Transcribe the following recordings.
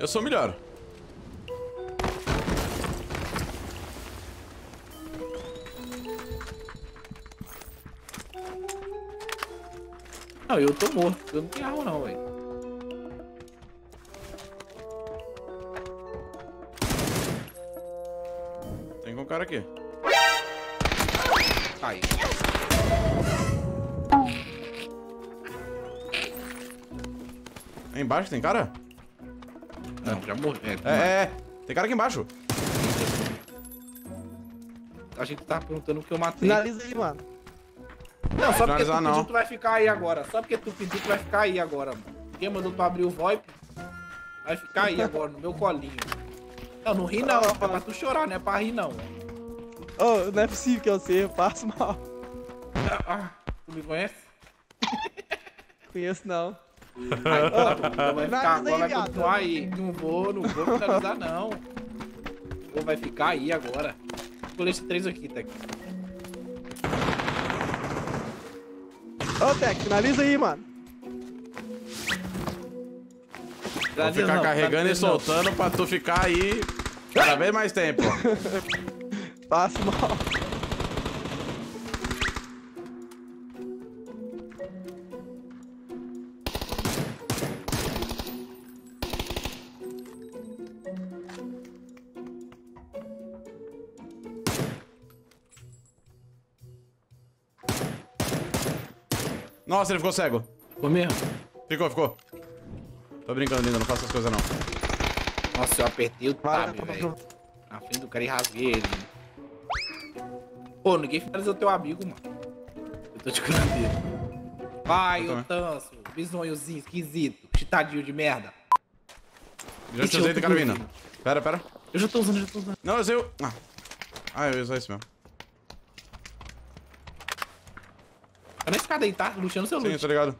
Eu sou o melhor. Não, eu tô morto. Eu não tenho arma não, velho. Tem um cara aqui. Aí. Aí embaixo tem cara? Não, já morreu. Tem cara aqui embaixo. Achei que tu tava perguntando o que eu matei. Finaliza aí, mano. Não, só porque tu finalizar, não. pediu, tu vai ficar aí agora. Só porque tu pediu, tu vai ficar aí agora, mano. Quem mandou tu abrir o VoIP, vai ficar aí agora, no meu colinho. Não, não ri não, é pra tu chorar, não é pra rir não. Ô, não é possível que eu sei, eu passo mal. Tu me conhece? Conheço não. Aí, então vai ficar, finaliza aí, agora vai viado. continuar aí. Não vou finalizar não. Pô, vai ficar aí agora. Colei esse 3 aqui, Tec. Ô, Tec, finaliza aí, mano. Vou ficar carregando e soltando pra tu ficar aí cada vez mais tempo. Passo mal. Nossa, ele ficou cego. Ficou mesmo? Ficou. Tô brincando ainda, não faço essas coisas não. Nossa, eu apertei o tab, Vai, velho. Na frente do cara e rasguei ele. Pô, ninguém finalizou teu amigo, mano. Eu tô te curando dele. Vai, ô Tanso. Bisonhozinho esquisito. Chitadinho de merda. Já te usei, tem cara vindo. Pera. Eu já tô usando. Não, eu sei. Eu ia usar isso mesmo. Tá na escada aí, tá? Luxando seu Sim, loot. tô ligado.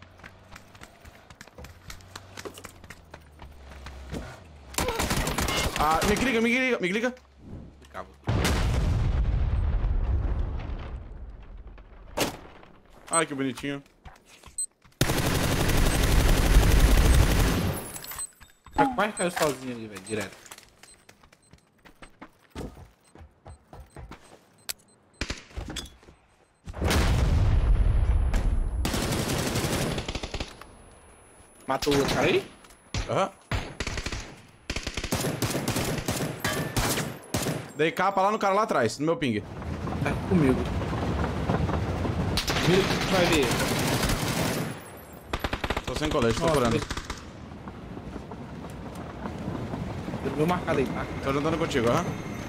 Me clica. Acabou. Ai, que bonitinho. Quase caiu sozinho ali, velho, direto. Matou o outro cara aí? Aham. Dei capa lá no cara lá atrás, no meu ping. Tá comigo. Mira que tu vai ver. Tô sem colete, tô Nossa, curando. Eu vou marcar aí, tá? Tô juntando contigo, aham.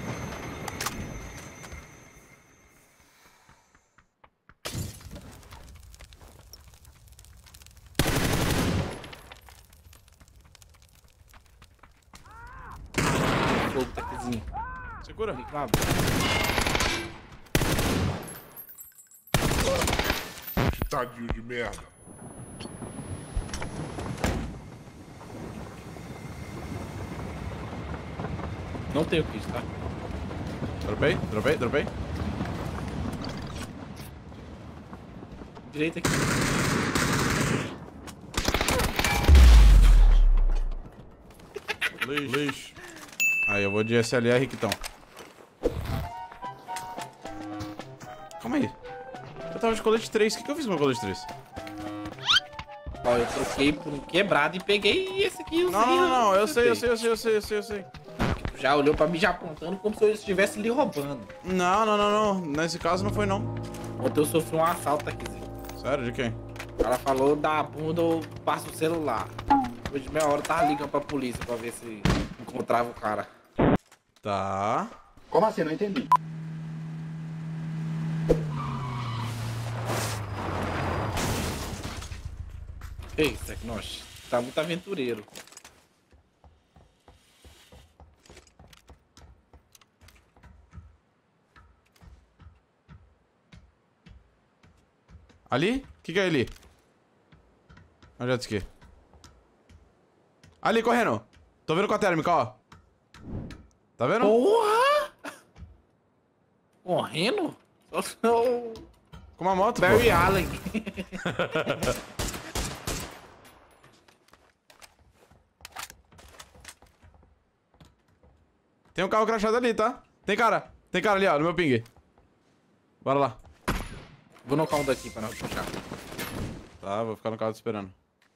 Fogo, taquezinho. Segura. Tadinho de merda. Não tenho kit, tá? Dropei. Direita aqui. Lixo. Aí, eu vou de SLR, Quitão. Calma aí. Eu tava de colete 3. O que eu fiz com o meu colete 3? Ó, eu troquei por um quebrado e peguei esse aqui. Não. Eu sei. Tu já olhou pra mim já apontando como se eu estivesse lhe roubando. Não. Nesse caso não foi não. Ontem eu sofri um assalto aqui. Sério, de quem? O cara falou da bunda, eu passo o celular. Depois de meia hora eu tava ligando pra polícia pra ver se encontrava o cara. Tá. Como assim? Não entendi. Ei, Tecnosh, tá muito aventureiro. Ali? O que é ali? Onde é jet ski? Ali, correndo. Tô vendo com a térmica, ó. Tá vendo? Porra! Correndo? Só sou Com uma moto, Barry pô. Allen. Tem um carro crachado ali, tá? Tem cara ali, ó, no meu ping. Bora lá. Vou nocar um daqui pra não puxar. Tá, vou ficar no carro te esperando.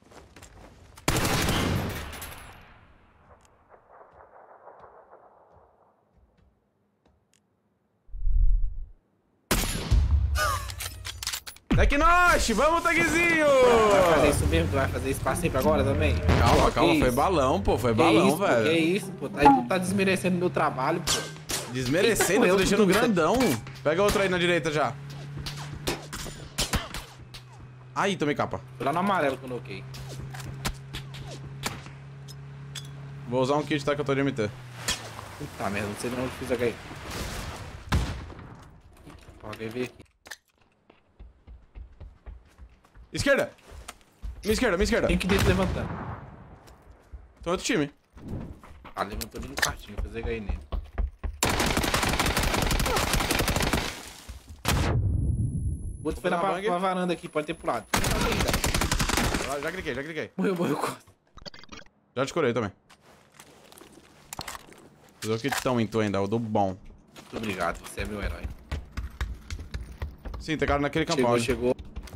Tecnosh, vamos, Tagzinho! Vai fazer isso mesmo? Tu vai fazer esse passeio pra agora também? Calma, Que foi isso? balão, pô, foi Que balão, isso, pô? velho. Que isso, pô? Aí tu tá desmerecendo meu trabalho, pô. Desmerecendo, eu tô deixando grandão. Pega outro aí na direita já. Aí, tomei capa. Foi lá no amarelo que eu noquei. Vou usar um kit, tá, que eu tô de MT. Puta merda, não sei de onde fiz aqui. Ó, alguém veio aqui. Esquerda! Minha esquerda. Tem que dentro levantando. Tem outro time. Ah, levantou ali no quartinho, vou fazer cair nele. O outro foi na bang. varanda aqui, pode ter pulado. Já cliquei. Morreu. Já te curei também. Fazer o kitão em tu ainda, o do bom. Muito obrigado, você é meu herói. Sim, tem cara naquele campão. Chegou.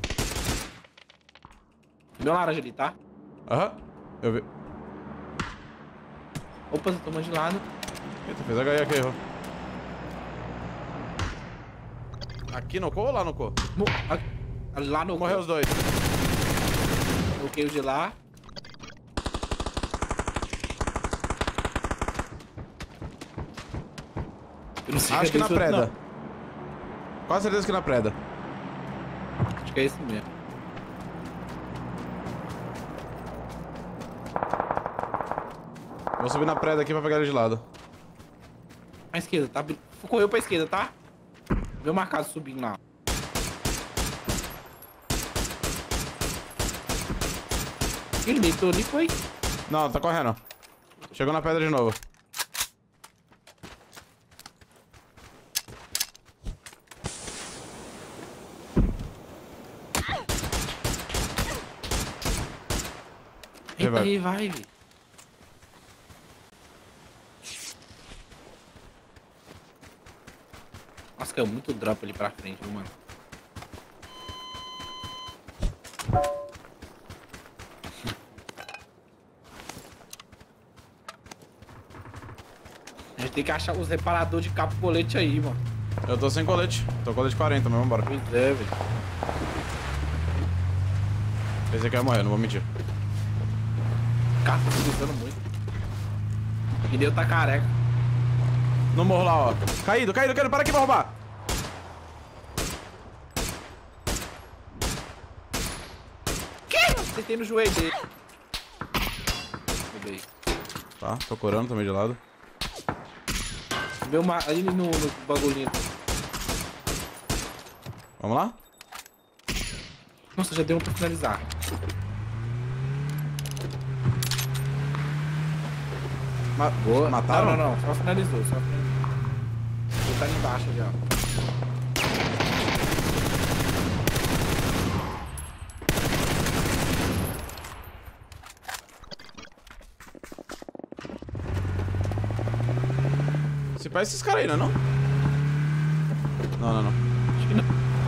Meu laranja ali, tá? Aham, eu vi. Opa, tô tomando de lado. Eita, fez HE aqui, errou. Aqui no co ou lá no co? Lá no... Morreu os dois. Bloqueio de lá. Eu não sei Acho que na desse outro, preda. não. Quase certeza que na preda. Acho que é esse mesmo. Vou subir na preda aqui pra pegar ele de lado. À esquerda, tá? Correu pra esquerda, tá? Meu marcado subindo lá. Ele deitou ali, foi? Não, tá correndo. Chegou na pedra de novo. Eita, revive. Nossa, caiu muito drop ali pra frente, viu, mano? A gente tem que achar os reparadores de cabo colete aí, mano. Eu tô sem colete. Tô com colete 40, mas vambora. Pois é, velho. Esse aqui vai morrer, não vou mentir. O carro tá utilizando muito. O pneu tá careca. No morro lá, ó. Caído, para aqui pra roubar. Acertei no joelho dele. Roubei. Tá, tô curando, tô meio de lado. Meu ali no bagulhinho. Vamos lá? Nossa, já deu um pra finalizar. Boa. Mataram? Não. Só finalizou, Ele tá ali embaixo ali, ó. Se parece esses caras aí, não é não? Não. Acho que não.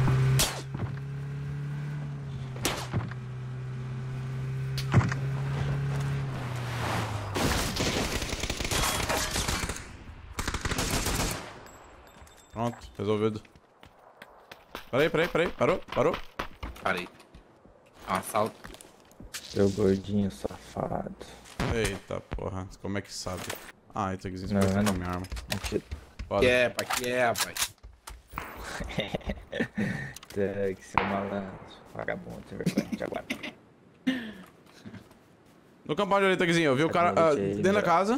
Pronto, resolvido. Peraí. Parou. Parei. Um assalto. Seu gordinho safado. Eita porra, como é que sabe? Ah, eita, que você Não, vai não. com minha arma. Mentira. Foda. Que é, rapaz. Que seu malandro. Vagabundo, sem vergonha, jaguar. No compound ali, Tagzinho, eu vi o cara dentro da casa.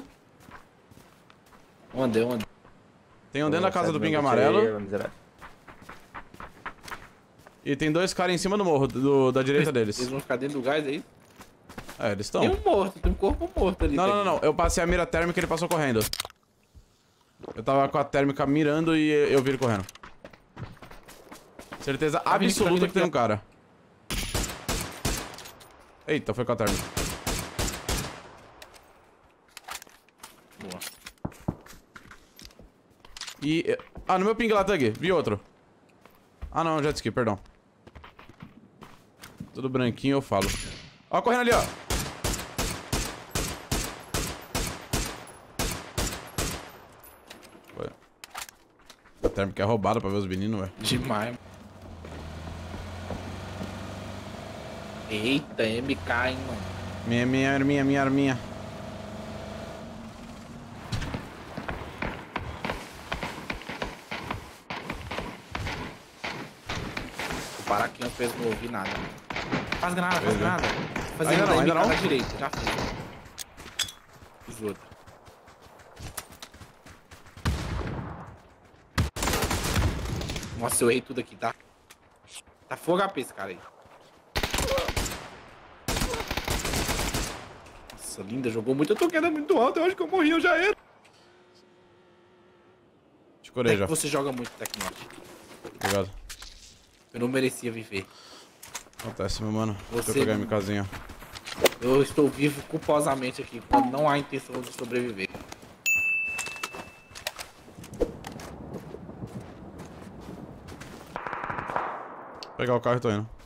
Onde? Tem um dentro da casa do ping amarelo. E tem dois caras em cima do morro, da direita Eles deles. vão ficar dentro do gás aí? É, eles estão. Tem um morto, tem um corpo morto ali. Não. Eu passei a mira térmica e ele passou correndo. Eu tava com a térmica mirando e eu vi ele correndo. Certeza absoluta que tem um cara. Eita, foi com a térmica. Boa. E... Ah, no meu ping lá, Tug. Vi outro. Ah, não, jet ski, perdão. Tudo branquinho, eu falo. Ó, correndo ali, ó. A térmica é roubada pra ver os meninos, ué. Demais. Eita, MK, hein, mano. Minha arminha. Vou parar aqui, não não ouvi nada. Faz granada. Ainda não. Da direita, já fiz. Fiz outra. Nossa, eu errei tudo aqui, tá? Tá full HP esse cara aí. Nossa, linda, jogou muito. Eu tô querendo muito alto, eu acho que eu morri, eu já era. Te curei já. Você joga muito, Tecnote. Obrigado. Eu não merecia viver. Acontece, meu mano. Deixa Você- eu pegar minha casinha. Eu estou vivo culposamente aqui, quando não há intenção de sobreviver. Vou pegar o carro e tô indo.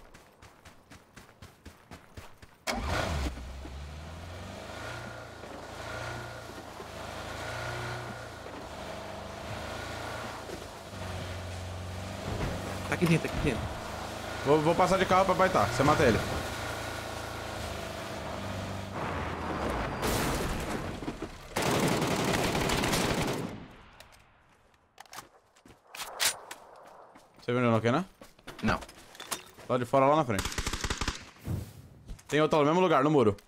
Tá aqui dentro, Vou passar de carro pra baitar. Você mata ele. Você viu onde eu não quero, né? Não. Lá de fora, lá na frente. Tem outro lá no mesmo lugar, no muro.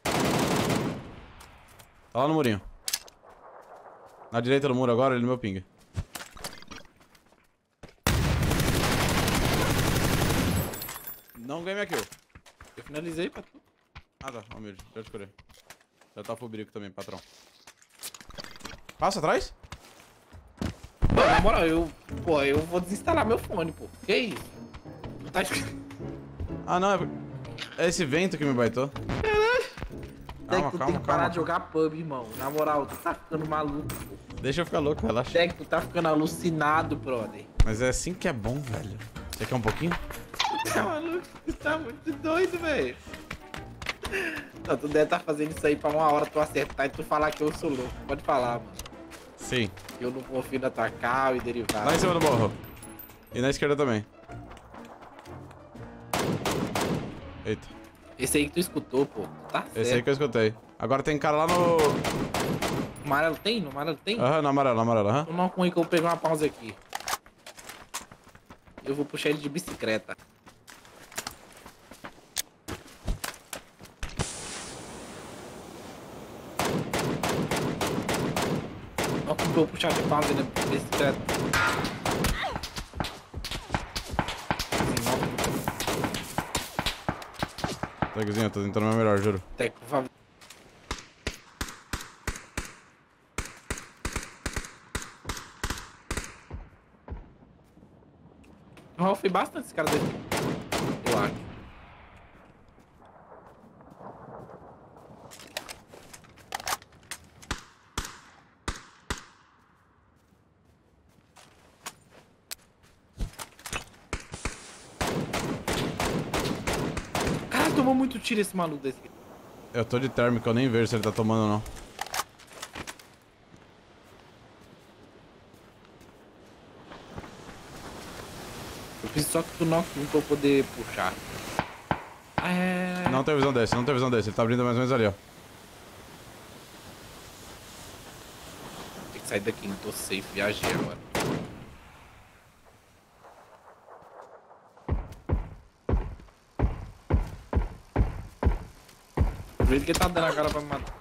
Tá lá no murinho. Na direita do muro agora, ele no meu ping. Não ganhei minha kill. Eu finalizei pra tu. Ah tá, humilde, já te curei. Já tá full brico também, patrão. Passa atrás? Pô, na moral, eu vou desinstalar meu fone, pô. Que isso? Tá escrito. Ah não, é esse vento que me baitou. Tu tem que parar de jogar pub, irmão. Na moral, tu tá ficando maluco, pô. Deixa eu ficar louco, relaxa. Deck, tu tá ficando alucinado, brother. Mas é assim que é bom, velho. Você quer um pouquinho? Tá maluco? Tu tá muito doido, velho. Não, tu deve tá fazendo isso aí pra uma hora tu acertar e tu falar que eu sou louco. Pode falar, mano. Sim. Eu não confio na tua cal e derivado. Lá em cima do morro. E na esquerda também. Eita. Esse aí que tu escutou, pô. Tá certo. Esse aí que eu escutei. Agora tem cara lá no... Amarelo tem? No amarelo tem? Aham, no amarelo, aham. Tô não com que eu vou pegar uma pausa aqui. Eu vou puxar ele de bicicleta. Olha como eu vou puxar de pausa na bicicleta. Tagzinho, eu tô tentando o meu melhor, juro. Tec, por favor. Eu ralfei bastante esse cara dele. Eu acho. Cara, tomou muito tiro esse maluco desse. Eu tô de térmica, eu nem vejo se ele tá tomando ou não. Eu preciso só que tu não pra eu poder puxar. Não tem visão desse, não tem visão desse. Ele tá abrindo mais ou menos ali, ó. Tem que sair daqui, não tô safe, viajei agora. Do jeito que ele tá dando a cara pra me matar.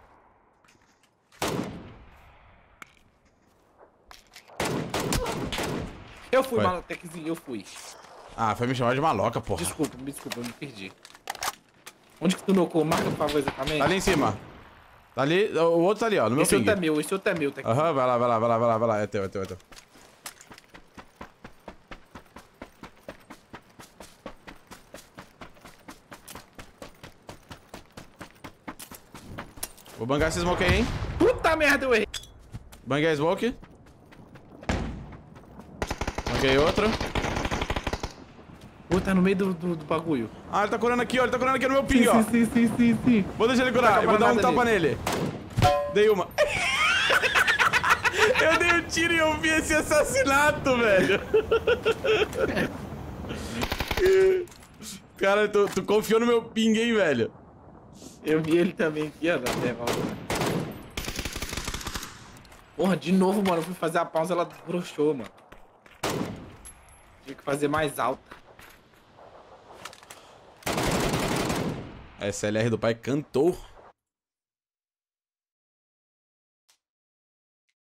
Eu fui, Vai. Maloteczinho, eu fui. Ah, foi me chamar de maloca, porra. Desculpa, eu me perdi. Onde que tu nocou? Marca, por favor, exatamente. Tá ali em cima. Tá ali, o outro tá ali, ó, no meu Esse ping. outro é meu, esse outro é meu, Teczinho. Aham, vai lá. É teu. Vou bangar esse smoke aí, hein? Puta merda, eu errei. Banguei a smoke. Ok, outro. Pô, tá no meio do bagulho. Ah, ele tá curando aqui, ó. Ele tá curando aqui no meu ping, ó. Sim. Vou deixar ele curar. Eu vou dar um tapa nele. Dei uma. Eu dei um tiro e eu vi esse assassinato, velho. Cara, tu confiou no meu ping, hein, velho? Eu vi ele também aqui, ó, na tela. Porra, de novo, mano. Eu fui fazer a pausa, ela broxou, mano. Tinha que fazer mais alto. A SLR do pai cantou.